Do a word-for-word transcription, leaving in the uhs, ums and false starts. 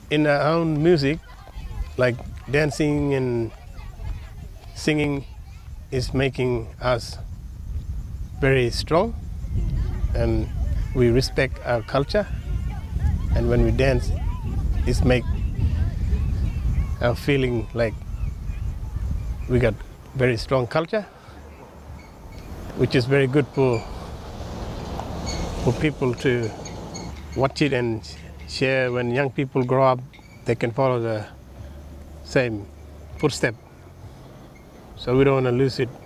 in our own music, like dancing and singing is making us very strong, and we respect our culture, and when we dance it make our feeling like we got very strong culture, which is very good for for people to watch it and share. When young people grow up, they can follow the same footstep. So we don't want to lose it.